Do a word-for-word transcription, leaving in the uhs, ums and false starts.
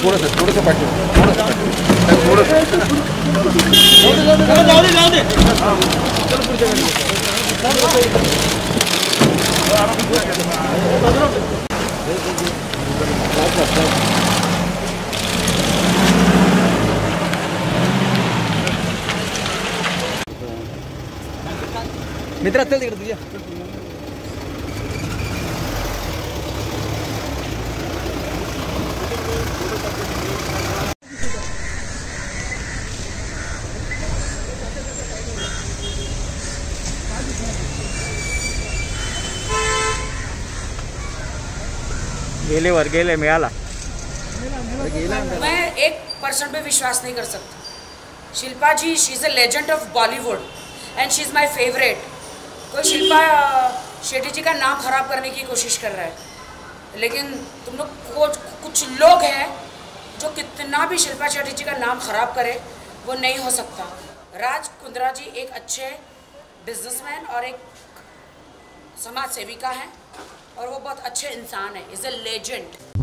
थोड़ा सा थोड़ा सा पार्टी थोड़ा सा थोड़ा सा जाओ दे जाओ दे चलो पूरी जगह मित्रा चल तिकडे तुझ्या गेले वर गेले मिळाला मैं एक परसेंट पे विश्वास नहीं कर सकती। Shilpa ji, she is a legend of Bollywood and she is my favourite. कोई शिल्पा शेट्टी जी का नाम खराब करने की कोशिश कर रहा है, लेकिन तुम लोग कुछ लोग हैं जो कितना भी शिल्पा शेट्टी जी का नाम खराब करे वो नहीं हो सकता। राज कुंद्रा जी एक अच्छे बिजनेसमैन और एक समाज सेविका हैं और वो बहुत अच्छे इंसान हैं, इज़ अ लेजेंड।